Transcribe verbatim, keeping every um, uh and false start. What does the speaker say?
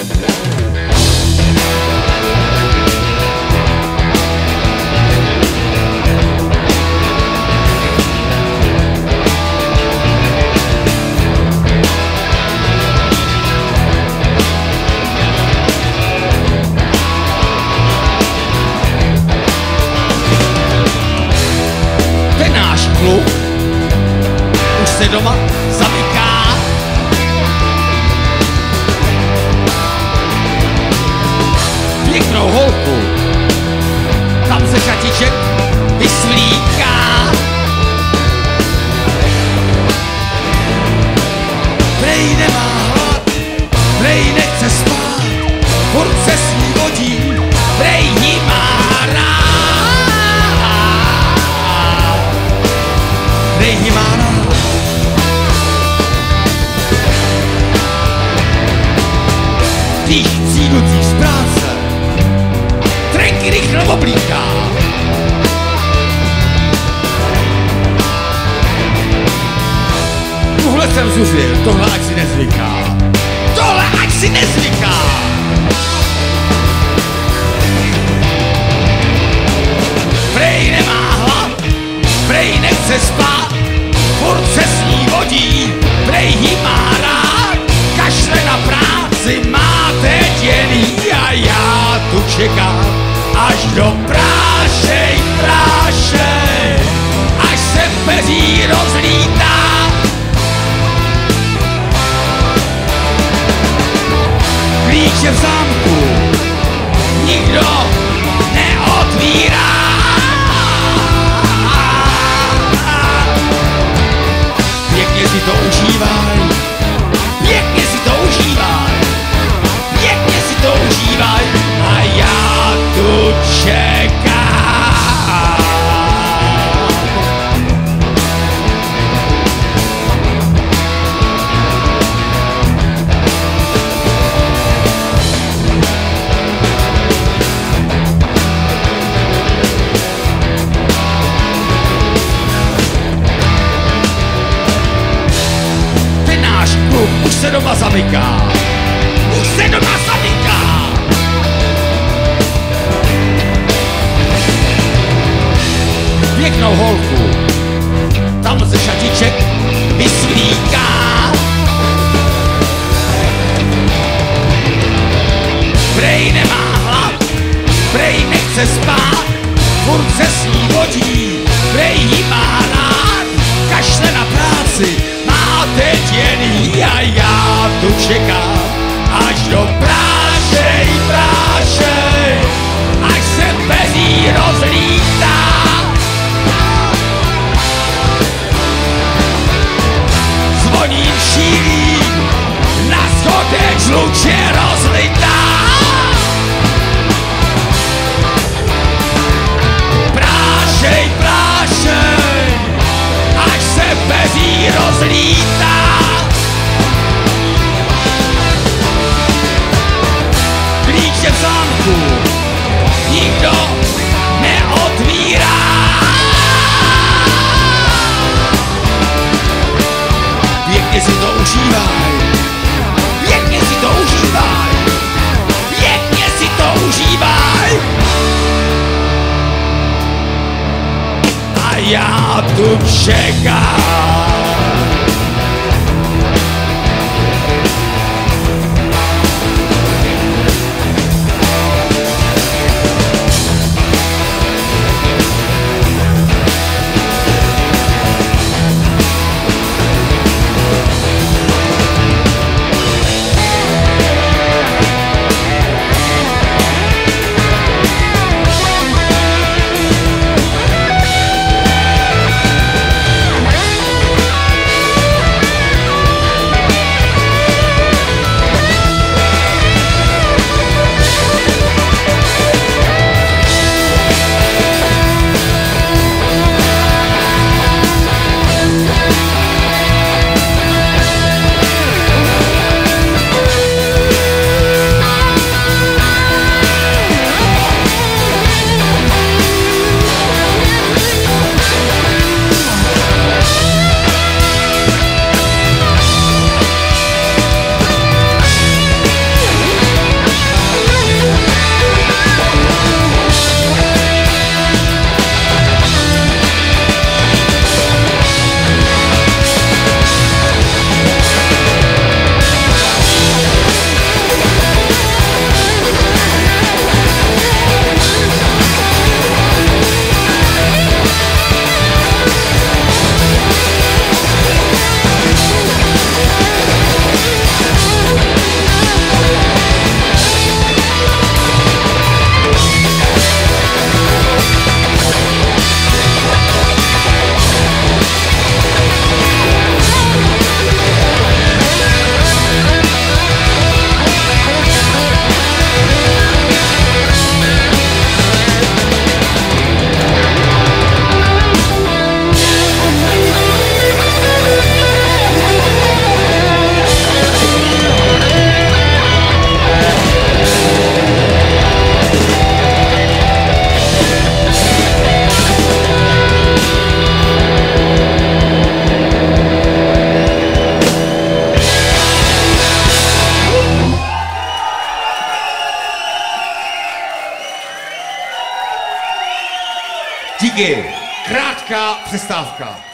kluk už se doma zamyká. Pěknou holku tam se chatiček vyslíká. Prej nemá hlad, prej nechce spát, furt se s ní vodí, prej jí má rád. Prej jí má rád. Když přijdu dřív z práce, trenky rychle oblíká. Tohle jsem zuřil, tohle ať si nezvyká. Tohle ať si nezvyká. Prej nemá hlad, prej nechce spát, furt se s ní vodí, prej jí má rád, kašle na práci, má teď jen jí a já tu čekám, až do prášej, prášej, až se peří rozlítá. Klíče v zámku nikdo neotvírá. Pěkně si to užívaj, pěkně si to užívaj, pěkně si to užívaj a já tu čekám. Už se doma zamyká, už se doma zamyká. Pěknou holku tam ze šatiček vyslíká. Prej nemá hlad, prej nechce spát, furt se s ní vodí, prej jí má rád, kašle na práci, má teď jen jí a já tu čekám, až do prášej, prášej, až se peří rozlítá. Zvoním šílí, na schodech žluče rozlitá. Prášej, prášej, až se peří rozlítá. Klíče v zámku nikdo neotvírá. Pěkně si to užívaj, pěkně si to užívaj, pěkně si to užívaj. A já tu čekám. Díky. Krátká přestávka.